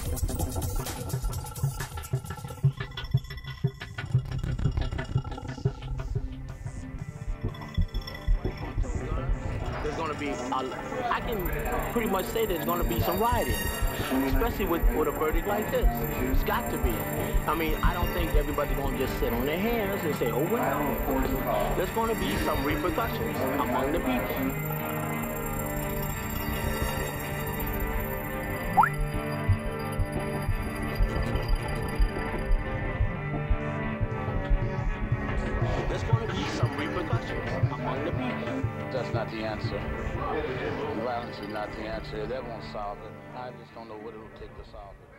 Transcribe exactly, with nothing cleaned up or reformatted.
There's going to be, a, I can pretty much say there's going to be some rioting, especially with, with a verdict like this. It's got to be. I mean, I don't think everybody's going to just sit on their hands and say, oh, well. There's going to be some repercussions among the people. There's going to be some repercussions among the people. That's not the answer. Violence is not the answer. That won't solve it. I just don't know what it'll take to solve it.